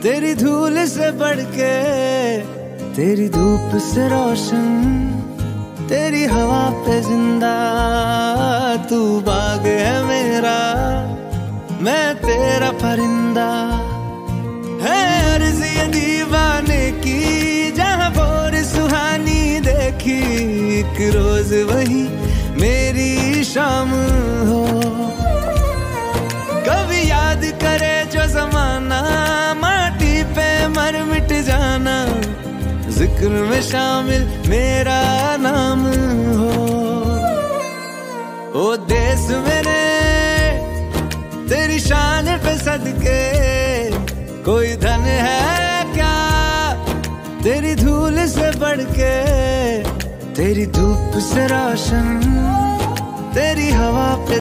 तेरी धूल से बढ़ के, तेरी धूप से रोशन, तेरी हवा पे जिंदा। तू बाग है मेरा, मैं तेरा परिंदा। है अर्ज़ी दीवाने की, जहाँ भोर सुहानी देखी, एक रोज वही मेरी शाम हो। कभी याद करे जो जमाना, माटी पे मर मिट जाना, जिक्र में शामिल मेरा नाम हो। ओ देश मेरे तेरी शान पे सदके, कोई धन है क्या तेरी धूल से बढ़ के। तेरी धूप से रोशन, तेरी हवा पे